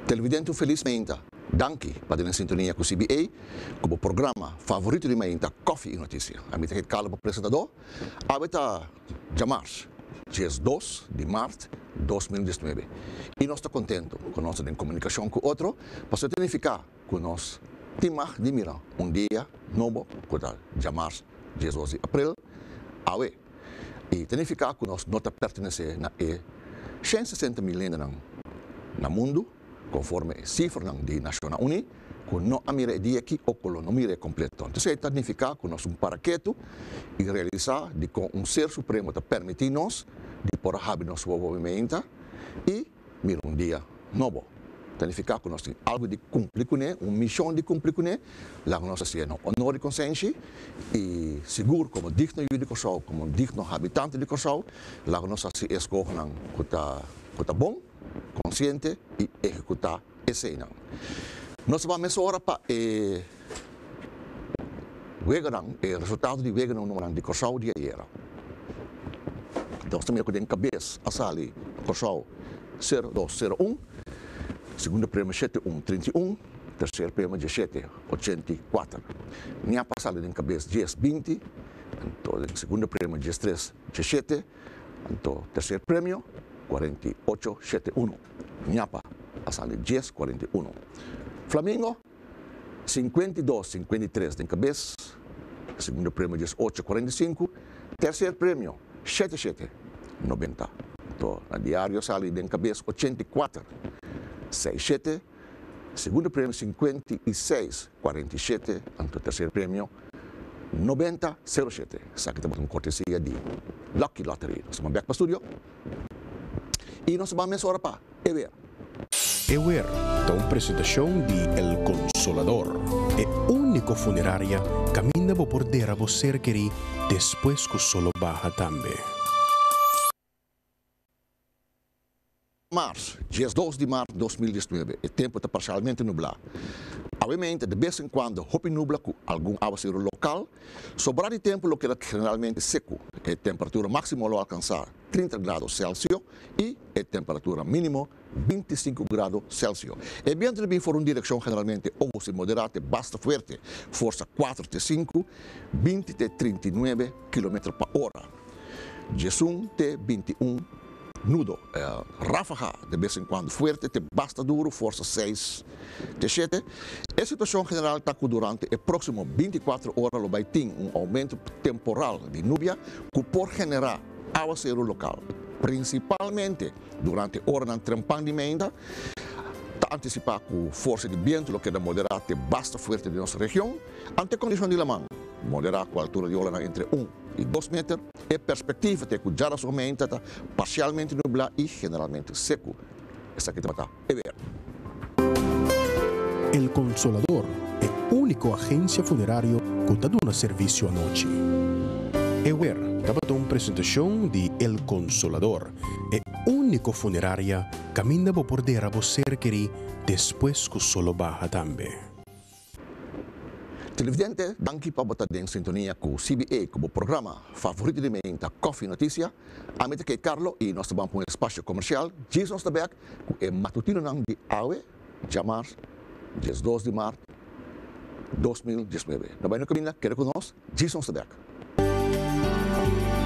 Televidente felizmente, danke para a sintonia com o CBA, como programa favorito de manhã, Coffee e Notícia. A minha Carlos apresentador, habita Jamars, dia 2 de março de 2019. E nós estamos contentes com nossa comunicação com o outro, para significar que nós temos de mirar dia novo, com Jamars, dia 12 de abril, e significar que nós não pertencemos a 160 milhões no mundo, conforme a cifra da Nações Unidas, que não há mira dia aqui ou que não mira completo. Então, isso significa que nós paraqueto e realizar de com ser supremo que permite-nos de por haver nosso movimento e mira dia novo. Significa que nós temos algo de cumprir com ele, uma missão de cumprir com ele, lá nós temos honor e consciência e seguro como digno de Kosovo, como digno habitante de Kosovo, lá nós escolhemos que está bom, consciente e executar esse ano. Nós vamos agora para o resultado de Wegeran de Kosovo de ayer. Então, nós temos que cabeça a sala Kosovo 0201, segundo prêmio 7131, terceiro prêmio 1784. Minha passada em cabeça 1020, então, segundo prêmio 1317, então, terceiro prêmio 4871. Nhapa, a sala 1041. Flamengo, 5253 em cabeça, segundo prêmio 1845, terceiro prêmio 7790. Então, a diário sala em cabeça 8467, segundo prêmio 5647, então terceiro prêmio 9007. Sabe que temos uma cortesia de Lucky Lottery. Nós vamos back para o estúdio. E nós vamos agora para EWER. EWER é uma apresentação de El Consolador, é a única funerária que ainda vai poder a você querer depois que o solo baja também. Março, dia 2 de março de 2019, o tempo está parcialmente nublado. Obviamente, de vez em quando, houve nubla com algum aguaceiro local, sobrar de tempo lo que era generalmente seco. A temperatura máxima lo alcançar 30 graus Celsius e a temperatura mínima 25 graus Celsius. O vento também for uma direção generalmente ou se moderada, basta forte, força 4 de 5, 20 de 39 km por hora. Jesum de 21 nudo, ráfaga de vez em quando forte, te basta duro, força 6 de 7. A situação general está que durante as próximas 24 horas vai ter um aumento temporal de nubia que pode generar aguaceiro local, principalmente durante a hora de trampamento. Está antecipado com força de vento, que é moderada e basta forte de nossa região, ante condição de lamang, moderada com a altura de ola entre 1 e 2 metros, e perspectiva de que já aumenta parcialmente nublado e generalmente seco. Essa aqui está EWER. El Consolador é a única agência funerária que dá um serviço à noite. EWER estava uma apresentação de El Consolador, é a única funerária que ainda vai poder a você querer depois que o solo baja também. Televidente, danke para botar em sintonia com o CBA como programa favorito de manhã, Coffee Notícia. A mim é Carlos e nós vamos para um espaço comercial. Jesus de Beck, que é matutino de AWE, Jamars, 2 de março de 2019. Nós vamos caminhar, quero conosco, Jesus de Beck.